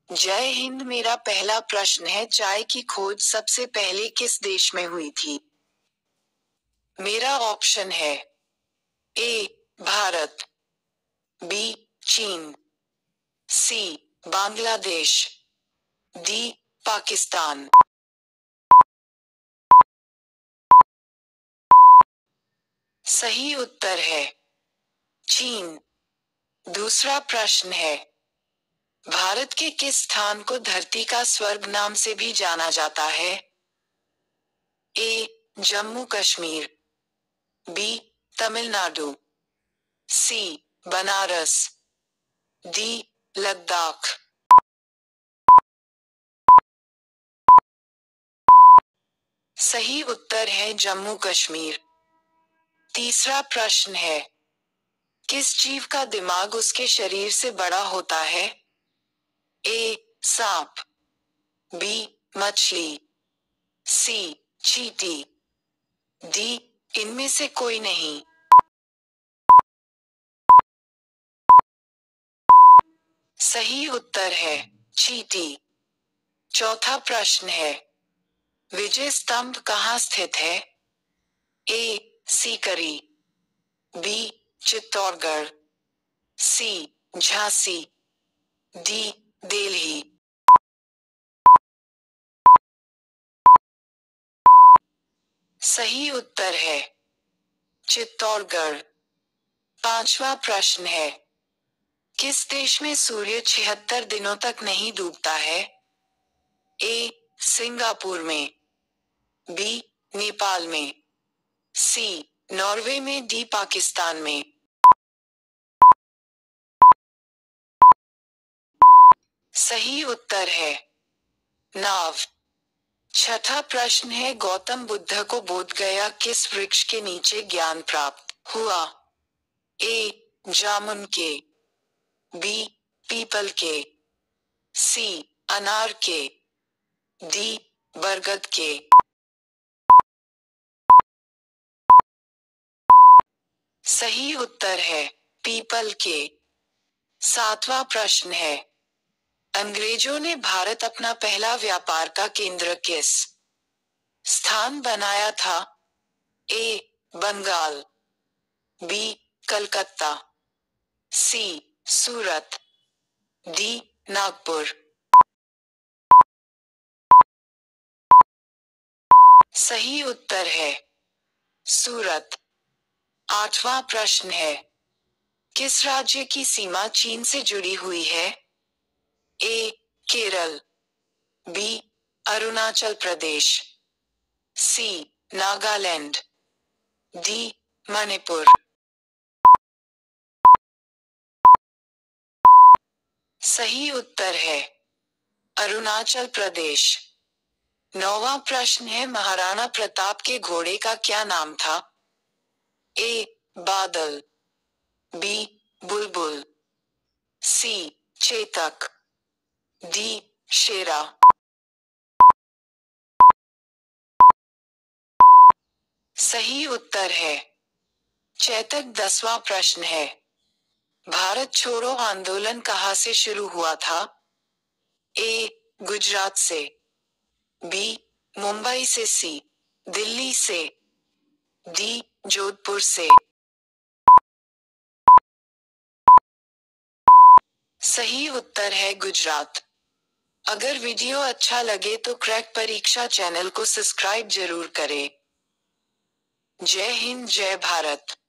जय हिंद। मेरा पहला प्रश्न है, चाय की खोज सबसे पहले किस देश में हुई थी? मेरा ऑप्शन है ए भारत, बी चीन, सी बांग्लादेश, डी पाकिस्तान। सही उत्तर है चीन। दूसरा प्रश्न है, भारत के किस स्थान को धरती का स्वर्ग नाम से भी जाना जाता है? A Jammu Kashmir, B Tamil Nadu, C Banaras, D Ladakh. सही उत्तर है जम्मू कश्मीर। तीसरा प्रश्न है, किस जीव का दिमाग उसके शरीर से बड़ा होता है? ए सांप, बी मछली, सी चींटी, डी इनमें से कोई नहीं। सही उत्तर है चींटी। चौथा प्रश्न है, विजय स्तंभ कहाँ स्थित है? A Sikri, B Chittorgarh, C Jhansi, D Delhi. सही उत्तर है चित्तौड़गढ़। पांचवा प्रश्न है, किस देश में सूर्य 76 दिनों तक नहीं डूबता है? ए सिंगापुर में, बी नेपाल में, सी नॉर्वे में, डी पाकिस्तान में। सही उत्तर है नाव। छठा प्रश्न है, गौतम बुद्ध को बोध गया किस वृक्ष के नीचे ज्ञान प्राप्त हुआ? ए जामुन के, बी पीपल के, सी अनार के, डी बरगद के। सही उत्तर है पीपल के। सातवां प्रश्न है, अंग्रेजों ने भारत अपना पहला व्यापार का केंद्र किस स्थान बनाया था? A Bengal, B Calcutta, C Surat, D Nagpur. सही उत्तर है सूरत। आठवां प्रश्न है, किस राज्य की सीमा चीन से जुड़ी हुई है? A Kerala, B Arunachal Pradesh, C Nagaland, D Manipur. सही उत्तर है अरुणाचल प्रदेश। नौवां प्रश्न है, महाराणा प्रताप के घोड़े का क्या नाम था? ए बादल, बी बुलबुल, सी चेतक, डी शेरा। सही उत्तर है चेतक। 10वां प्रश्न है, भारत छोड़ो आंदोलन कहाँ से शुरू हुआ था? ए गुजरात से, बी मुंबई से, सी दिल्ली से, डी जोधपुर से। सही उत्तर है गुजरात। अगर वीडियो अच्छा लगे तो क्रैक परीक्षा चैनल को सब्सक्राइब जरूर करें। जय हिंद, जय भारत।